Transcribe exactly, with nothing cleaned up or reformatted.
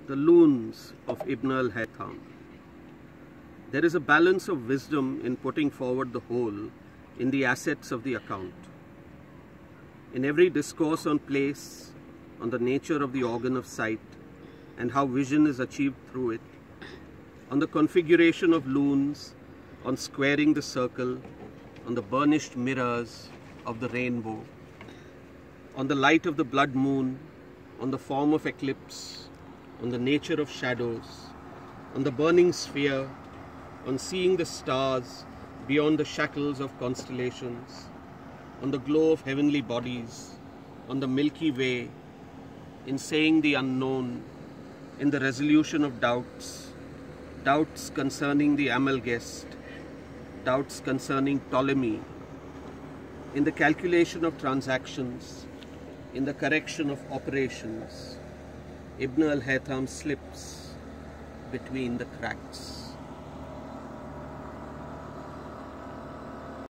The Loons of Ibn al-Haytham. There is a balance of wisdom in putting forward the whole in the assets of the account. In every discourse on place, on the nature of the organ of sight and how vision is achieved through it, on the configuration of loons, on squaring the circle, on the burnished mirrors of the rainbow, on the light of the blood moon, on the form of eclipse, on the nature of shadows, on the burning sphere, on seeing the stars beyond the shackles of constellations, on the glow of heavenly bodies, on the Milky Way, in saying the unknown, in the resolution of doubts, doubts concerning the Amalgest, doubts concerning Ptolemy, in the calculation of transactions, in the correction of operations, Ibn al-Haytham slips between the cracks.